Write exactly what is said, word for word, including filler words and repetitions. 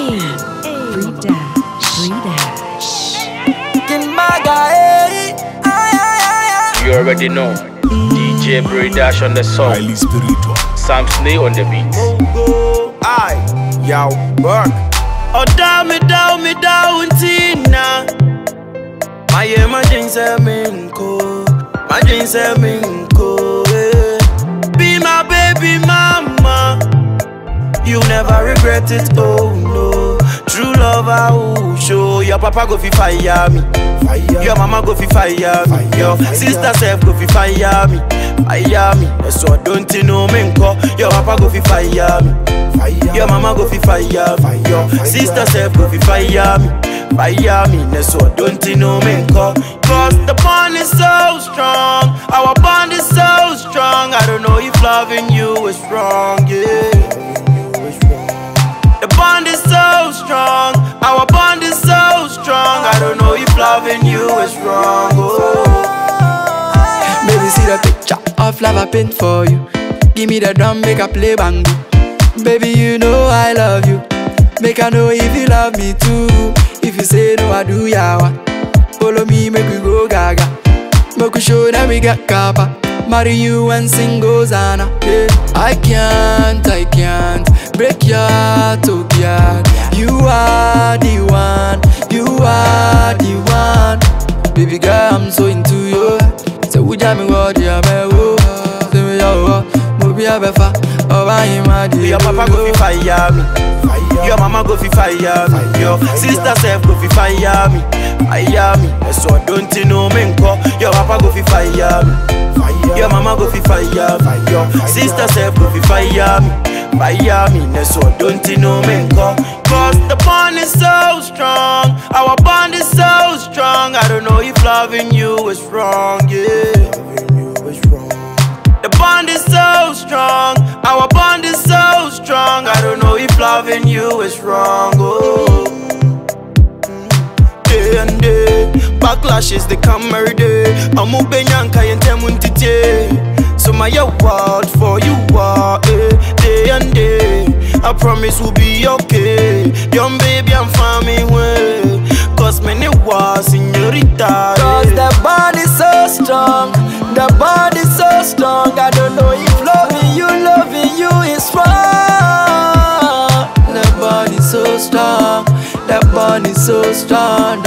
Free dash, free dash. You already know. D J Free Dash on the song. Highly spiritual. Sam Snee on the beat. Aye, yo, work. Oh, down me, down me, down, Tina. My emergency minko, my emergency minko. Be my baby mama. You never regret it, oh no. True love I will show. Your papa go fi fire me, fire. Your mama go fi fire me, fire. Your fire. Sister self go fi fire me, fire me. So don't you know me nko? Your papa go fi fire me, fire. Your mama go fi fire me, your sister self go fi fire me, fire me. So don't you know me nko? Cause the bond is so strong, our bond is so strong. I don't know if loving you is wrong, yeah. The bond is so strong, our bond is so strong. I don't know if loving you is wrong, oh. Baby, see the picture of love I paint for you. Give me the drum, make I play bango. Baby, you know I love you. Make I know if you love me too. If you say no, I do yawa. Follow me, make we go gaga. Make we show that we got kappa. Marry you and sing Hosanna, yeah. I can't, I can't break your heart, oh God. You are the one, you are the one. Baby girl, I'm so into you. So would you me what you me wo? Say me yo, no be a befa. Oh, I am a dear. Your papa go fi fire me, fire. Your mama go fi fire me, your sister self go fi fire me, fire me. So don't you know me nko? Your papa go fi fire me, fire. Your mama go fi fire me, your sister self go fi fire me, fire me. So don't you know me nko? Cause the bond is so strong, our bond is so strong. I don't know if loving you is wrong, yeah. The bond is so strong, our bond is so strong. I don't know if loving you is wrong, oh. Day and day, backlashes they come every day. I'm moving yanka and temuntite. So my word for you are, eh. Day and day, I promise we'll be okay. Young baby, I'm farming way. Cause many was señorita. Cause the bond is so strong, the bond is so strong. I don't know if loving you, loving you is wrong. The bond is so strong, the bond is so strong.